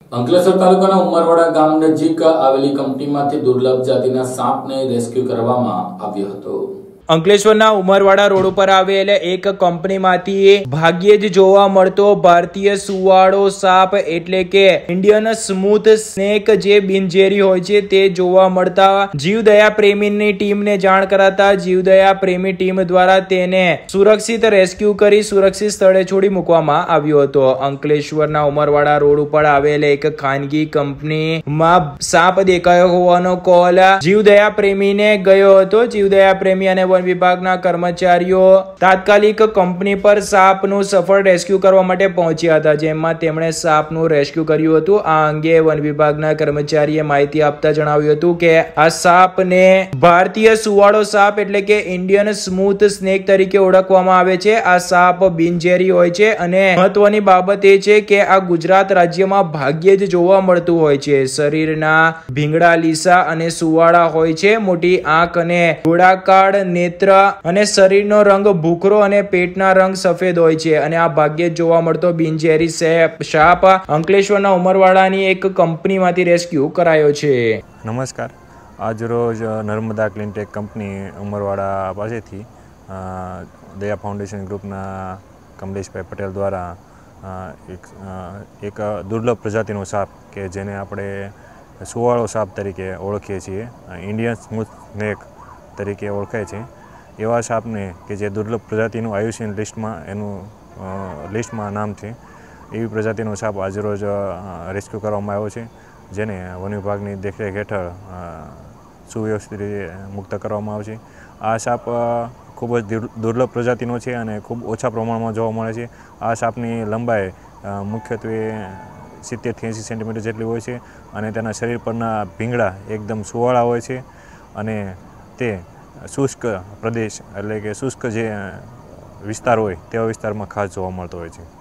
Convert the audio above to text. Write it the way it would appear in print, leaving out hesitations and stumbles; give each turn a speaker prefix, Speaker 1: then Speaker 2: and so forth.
Speaker 1: અંકલેશ્વર તાલુકાના ઉમરવાડા ગામ નજીક આવેલી કંપનીમાંથી દુર્લભ જાતિના સાપને રેસ્ક્યુ કરવામાં આવ્યો હતો।
Speaker 2: અંકલેશ્વરના ઉમરવાડા રોડ ઉપર આવેલ એક કંપનીમાંથી ભાગ્યે જ જોવા મળતો ભારતીય સુવાળો સાપ એટલે કે ઇન્ડિયન સ્મૂથ સ્નેક જે બિનઝેરી હોય છે તે જોવા મળતા જીવદયા પ્રેમીની ટીમને જાણ કરાતા જીવદયા પ્રેમી ટીમ દ્વારા તેને સુરક્ષિત રેસ્ક્યુ કરી સુરક્ષિત સ્થળે છોડી મૂકવામાં આવ્યો હતો। અંકલેશ્વરના ઉમરવાડા રોડ ઉપર આવેલ એક ખાનગી કંપનીમાં સાપ દેખાયો હોવાનો કોલ જીવદયા પ્રેમીને ગયો હતો। જીવદયા પ્રેમી અને વન વિભાગના કર્મચારીઓ તાત્કાલિક કંપની પર સાપનું સફળ રેસ્ક્યુ કરવા માટે પહોંચ્યા હતા, જેમાં તેમણે સાપનું રેસ્ક્યુ કર્યું હતું। આ અંગે વન વિભાગના કર્મચારીએ માહિતી આપતા જણાવ્યું હતું કે આ સાપને ભારતીય સુવાળો સાપ એટલે કે ઇન્ડિયન સ્મૂથ સ્નેક તરીકે ઓળખવામાં આવે છે। આ સાપ બિનઝેરી હોય છે અને મહત્વની બાબત એ છે કે આ ગુજરાત રાજ્યમાં ભાગ્યે જ જોવા મળતું હોય છે। શરીરના ભીંગડા લીસા અને સુવાળા હોય છે, મોટી આંખ અને ગોળાકાર નેત્ર અને શરીરનો રંગ ભૂખરો અને પેટના રંગ સફેદ હોય છે અને આ ભાગ્યે જ જોવા મળતો બિનઝેરી સાપ અંકલેશ્વરના ઉમરવાડાની એક કંપનીમાંથી રેસ્ક્યુ કરાયો છે।
Speaker 3: નમસ્કાર, આજ રોજ નર્મદા ક્લીનટેક કંપની ઉમરવાડા પાસેથી દયા ફાઉન્ડેશન ગ્રુપના કમલેશભાઈ પટેલ દ્વારા એક દુર્લભ પ્રજાતિનો સાપ કે જેને આપણે સુવાળો સાપ તરીકે ઓળખીએ છીએ, ઇન્ડિયન સ્મૂથ સ્નેક તરીકે ઓળખાય છે, એવા સાપને કે જે દુર્લભ પ્રજાતિનું આયુષ્યન લિસ્ટમાં નામ છે, એવી પ્રજાતિનો સાપ આજરોજ રેસ્ક્યુ કરવામાં આવ્યો છે, જેને વન વિભાગની દેખરેખ હેઠળ સુવ્યવસ્થિત રીતે મુક્ત કરવામાં આવશે। આ સાપ ખૂબ જ દુર્લભ પ્રજાતિનો છે અને ખૂબ ઓછા પ્રમાણમાં જોવા મળે છે। આ સાપની લંબાઈ મુખ્યત્વે 70-80 સેન્ટીમીટર જેટલી હોય છે અને તેના શરીર પરના ભીંગડા એકદમ સુવાળા હોય છે અને તે શુષ્ક પ્રદેશ એટલે કે શુષ્ક જે વિસ્તાર હોય તેવા વિસ્તારમાં ખાસ જોવા મળતો હોય છે।